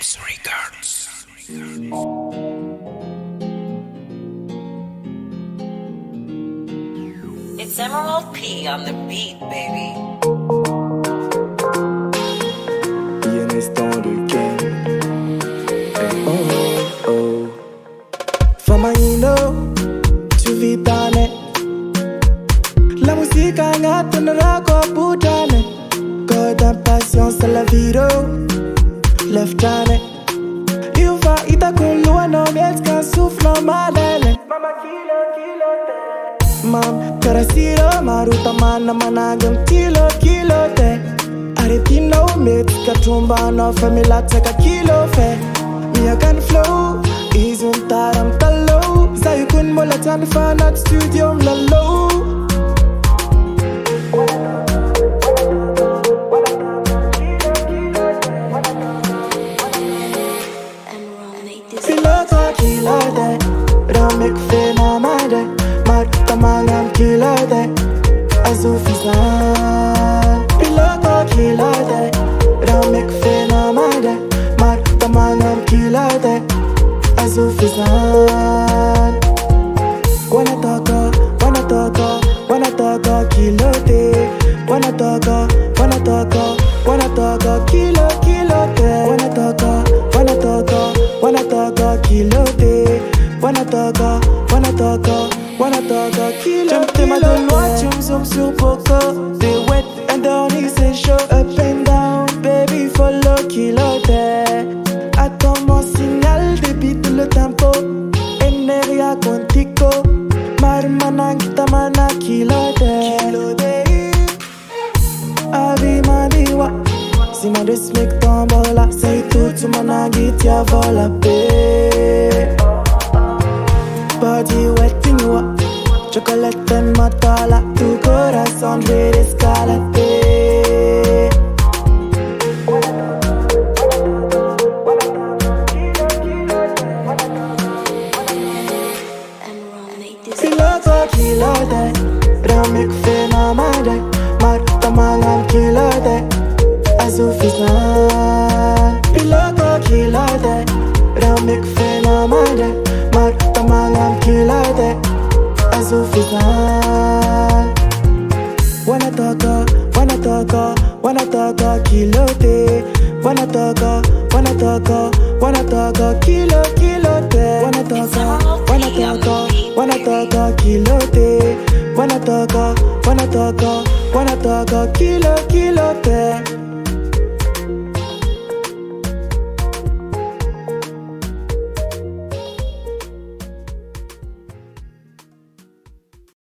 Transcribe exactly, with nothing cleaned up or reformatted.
Vibes Records. It's Emerald P on the beat, baby. Un instant de game. Oh, oh. Famaino, tu vis ta net. La musique a n'attendra qu'au bout d'un net. Code d'impatience à la vidéo. Left turn it. You va ita con loin, no miels qu'un souffle en madeleine. Mama kilo, kilo te. Mam, karasiro, maruta mana managam kilo, kilo te. Aretino, mate, katumba, no famila, take a kilo fe. Me a can flow, is un taram talo. Zayukun mola tan fan at studio, lalo. Killer day, don't make feel my mind. Mad, tamangam killer day, azufizan. Piloko killer day, don't make feel my mind. Mad, tamangam killer day, azufizan. Wanna talk, wanna talk, wanna talk, killer day. Wanna talk, wanna talk, wanna talk, killer, killer day. Wanna talk, wanna talk, wanna talk, killer day. Wanna talk, wanna talk, wanna talk, killer. Jump to my don't watch him zoom sur poco. They wet and down, he say show up and down. Baby follow killer day. Attends mon signal, débite le tempo. Energia contigo. Marmana gitamana killer day. Killer day. Avi madiwa. Si ma de smek tombola. Say tout to managit ya vola pe. Body wetting you up. Chocolate and matala. Tu corazón de escalate. Piloko killer day. Don't make feel my mind. Marta mangam killer day. Azufizan. Piloko killer day. Don't make feel my mind. Marta mangam killer day. Azufizan. Wanna talk, wanna talk, wanna talk, kilo day. Wanna talk, wanna talk, wanna talk, kilo, kilo day. Wanna talk, wanna talk, wanna talk, kilo day. Wanna talk, wanna talk, wanna talk, kilo, kilo day.